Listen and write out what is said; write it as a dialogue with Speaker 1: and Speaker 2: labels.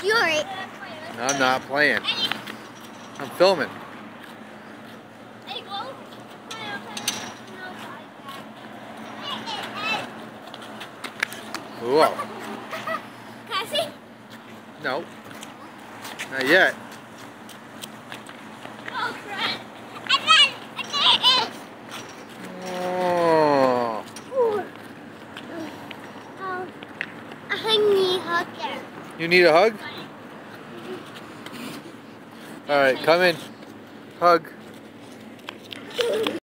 Speaker 1: Fury.
Speaker 2: I'm not playing. I'm filming. Whoa.
Speaker 1: Can I see?
Speaker 2: No. Not yet.
Speaker 1: Oh, crap. I
Speaker 2: Oh.
Speaker 1: need a hug.
Speaker 2: You need a hug? All right, come in. Hug.